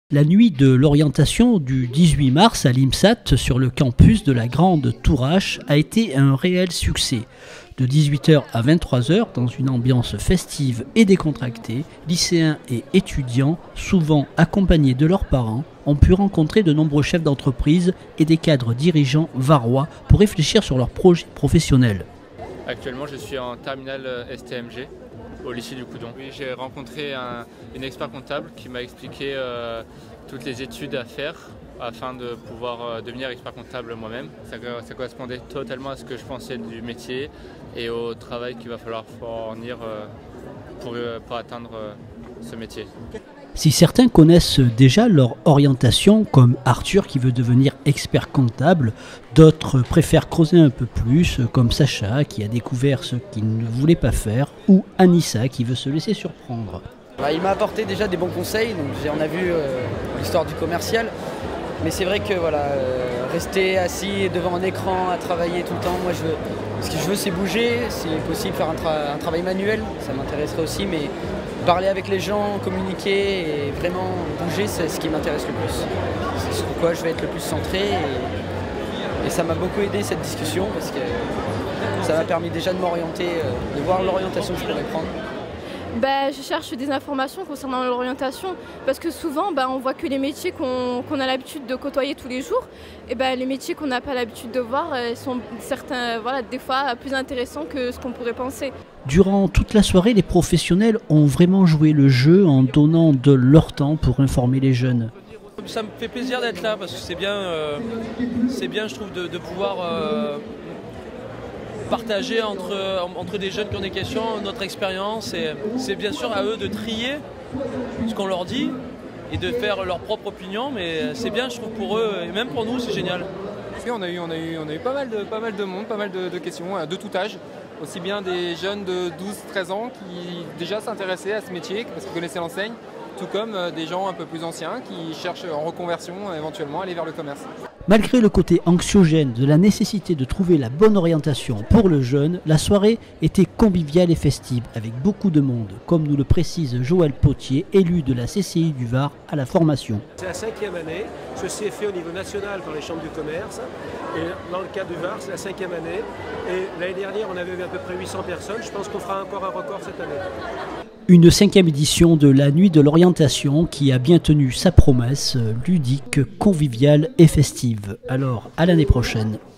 La nuit de l'orientation du 18 mars à l'IMSAT sur le campus de la Grande Tourache a été un réel succès. De 18h à 23h, dans une ambiance festive et décontractée, lycéens et étudiants, souvent accompagnés de leurs parents, ont pu rencontrer de nombreux chefs d'entreprise et des cadres dirigeants varois pour réfléchir sur leurs projets professionnels. Actuellement, je suis en terminale STMG au lycée du Coudon. Oui, j'ai rencontré une expert comptable qui m'a expliqué toutes les études à faire afin de pouvoir devenir expert comptable moi-même. Ça correspondait totalement à ce que je pensais du métier et au travail qu'il va falloir fournir pour atteindre ce métier. Si certains connaissent déjà leur orientation, comme Arthur qui veut devenir expert comptable, d'autres préfèrent creuser un peu plus, comme Sacha qui a découvert ce qu'il ne voulait pas faire, ou Anissa qui veut se laisser surprendre. Il m'a apporté déjà des bons conseils, donc on a vu l'histoire du commercial, mais c'est vrai que rester assis devant un écran à travailler tout le temps, moi ce que je veux c'est bouger, c'est possible faire un travail manuel, ça m'intéresserait aussi, mais parler avec les gens, communiquer et vraiment bouger, c'est ce qui m'intéresse le plus. C'est sur quoi je vais être le plus centré et ça m'a beaucoup aidé cette discussion parce que ça m'a permis déjà de m'orienter, de voir l'orientation que je pourrais prendre. Je cherche des informations concernant l'orientation parce que souvent on voit que les métiers qu'on a l'habitude de côtoyer tous les jours et les métiers qu'on n'a pas l'habitude de voir sont des fois plus intéressants que ce qu'on pourrait penser. Durant toute la soirée, les professionnels ont vraiment joué le jeu en donnant de leur temps pour informer les jeunes. Ça me fait plaisir d'être là parce que c'est bien je trouve de pouvoir partager entre des jeunes qui ont des questions, notre expérience, et c'est bien sûr à eux de trier ce qu'on leur dit et de faire leur propre opinion, mais c'est bien je trouve pour eux et même pour nous c'est génial. On a eu pas mal de monde, pas mal de questions de tout âge, aussi bien des jeunes de 12-13 ans qui déjà s'intéressaient à ce métier parce qu'ils connaissaient l'enseigne, tout comme des gens un peu plus anciens qui cherchent en reconversion éventuellement à aller vers le commerce. Malgré le côté anxiogène de la nécessité de trouver la bonne orientation pour le jeune, la soirée était conviviale et festive avec beaucoup de monde, comme nous le précise Joël Potier, élu de la CCI du Var à la formation. C'est la 5e année, ceci est fait au niveau national par les chambres du commerce et dans le cadre du Var c'est la 5e année et l'année dernière on avait eu à peu près 800 personnes, je pense qu'on fera encore un record cette année. Une 5e édition de la Nuit de l'orientation qui a bien tenu sa promesse ludique, conviviale et festive. Alors, à l'année prochaine.